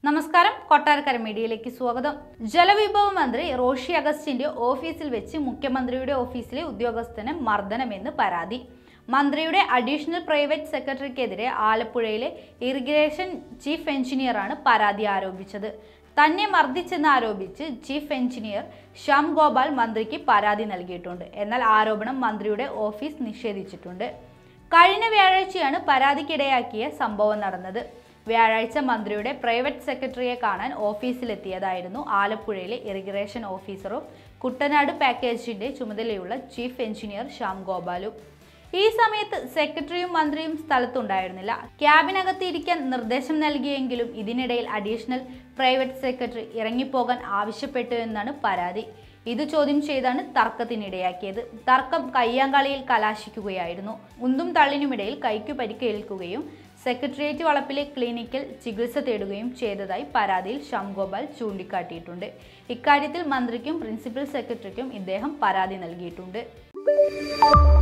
നമസ്കാരം, കൊട്ടാരക്കര മീഡിയയിലേക്ക് സ്വാഗതം. ജലവിഭവ മന്ത്രി റോഷി അഗസ്റ്റിന്റെ ഓഫീസിൽ വെച്ച് മുഖ്യമന്ത്രിയുടെ ഓഫീസിലെ ഉദ്യോഗസ്ഥന് മർദ്ദനമെന്ന് പരാതി. മന്ത്രിയുടെ അഡീഷണൽ പ്രൈവറ്റ് സെക്രട്ടറിക്കെതിരെ ആലപ്പുഴയിലെ ഇറിഗേഷൻ ചീഫ് എഞ്ചിനീയറാണ് പരാതി ആരോപിച്ചത്. തന്നെ മർദ്ദിച്ചെന്ന് ആരോപിച്ച് ചീഫ് എഞ്ചിനീയർ ശ്യാം ഗോപാൽ മന്ത്രിക്ക് പരാതി നൽകിയിട്ടുണ്ട്. എന്നാൽ ആരോപണം മന്ത്രിയുടെ ഓഫീസ് നിഷേധിച്ചിട്ടുണ്ട്. കഴിഞ്ഞ വ്യാഴാഴ്ചയാണ് പരാതിക്കിടയാക്കിയ സംഭവം നടന്നത്. വ്യാഴാഴ്ച മന്ത്രിയുടെ പ്രൈവറ്റ് സെക്രട്ടറിയെ കാണാൻ ഓഫീസിലെത്തിയതായിരുന്നു ആലപ്പുഴയിലെ ഇറിഗേഷൻ ഓഫീസറും കുട്ടനാട് പാക്കേജിന്റെ ചുമതലയുള്ള ചീഫ് എഞ്ചിനീയർ ശ്യാം ഗോപാലും. ഈ സമയത്ത് സെക്രട്ടറിയും മന്ത്രിയും സ്ഥലത്തുണ്ടായിരുന്നില്ല. ക്യാബിനകത്ത് ഇരിക്കാൻ നിർദ്ദേശം നൽകിയെങ്കിലും ഇതിനിടയിൽ അഡീഷണൽ പ്രൈവറ്റ് സെക്രട്ടറി ഇറങ്ങിപ്പോകാൻ ആവശ്യപ്പെട്ടു എന്നാണ് പരാതി. ഇത് ചോദ്യം ചെയ്താണ് തർക്കത്തിനിടയാക്കിയത്. തർക്കം കയ്യാങ്കളിയിൽ കലാശിക്കുകയായിരുന്നു. ഉന്തും തള്ളിനുമിടയിൽ കൈക്കു പരിക്കേൽക്കുകയും സെക്രട്ടേറിയറ്റ് വളപ്പിലെ ക്ലിനിക്കിൽ ചികിത്സ തേടുകയും ചെയ്തതായി പരാതിയിൽ ശ്യാം ഗോപാൽ ചൂണ്ടിക്കാട്ടിയിട്ടുണ്ട്. ഇക്കാര്യത്തിൽ മന്ത്രിക്കും പ്രിൻസിപ്പൽ സെക്രട്ടറിക്കും ഇദ്ദേഹം പരാതി നൽകിയിട്ടുണ്ട്.